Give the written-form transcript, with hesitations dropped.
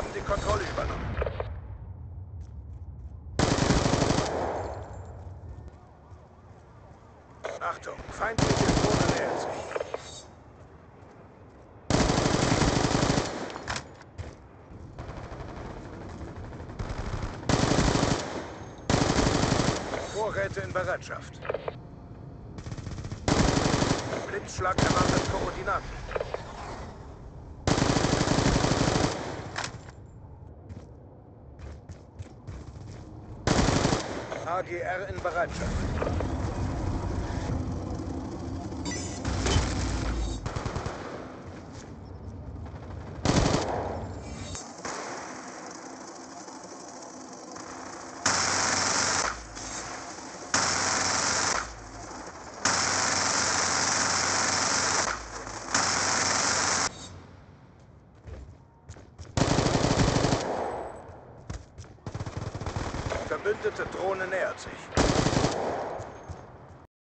haben die Kontrolle übernommen. Achtung, feindliche Drohne nähert sich. Vorräte in Bereitschaft. Blitzschlag erwartet Koordinaten. AGR in Bereitschaft. Verbündete Drohne nähert sich.